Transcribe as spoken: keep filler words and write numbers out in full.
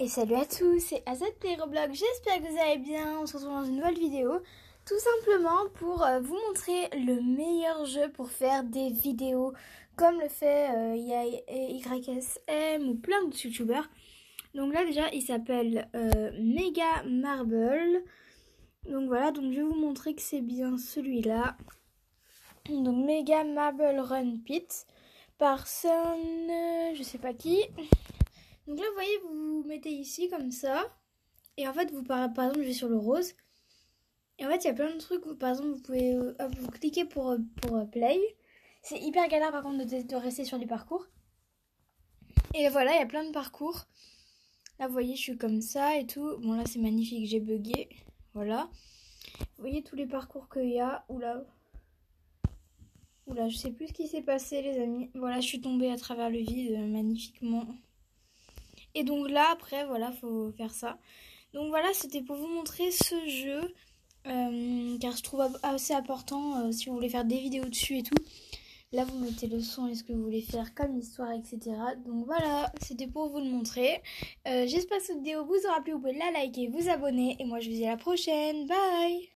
Et salut à tous, c'est Azad Play Roblox, j'espère que vous allez bien. On se retrouve dans une nouvelle vidéo, tout simplement pour euh, vous montrer le meilleur jeu pour faire des vidéos, comme le fait euh, Y S M ou plein d'autres youtubeurs. Donc là déjà il s'appelle euh, Mega Marble. Donc voilà, donc je vais vous montrer que c'est bien celui-là. Donc Mega Marble Run Pit, personne, euh, je sais pas qui. Donc là, vous voyez, vous vous mettez ici comme ça. Et en fait, vous par, par exemple, je vais sur le rose. Et en fait, il y a plein de trucs. Où, par exemple, vous pouvez euh, hop, vous cliquez pour, pour euh, play. C'est hyper galère par contre de, de rester sur les parcours. Et voilà, il y a plein de parcours. Là, vous voyez, je suis comme ça et tout. Bon, là, c'est magnifique, j'ai bugué. Voilà. Vous voyez tous les parcours qu'il y a. Oula. Oula, je sais plus ce qui s'est passé, les amis. Voilà, je suis tombée à travers le vide euh, magnifiquement. Et donc là, après, voilà, faut faire ça. Donc voilà, c'était pour vous montrer ce jeu, euh, car je trouve assez important euh, si vous voulez faire des vidéos dessus et tout. Là, vous mettez le son et ce que vous voulez faire comme histoire, et cetera. Donc voilà, c'était pour vous le montrer. Euh, J'espère que cette vidéo vous aura plu. Vous pouvez la liker, vous abonner. Et moi, je vous dis à la prochaine. Bye!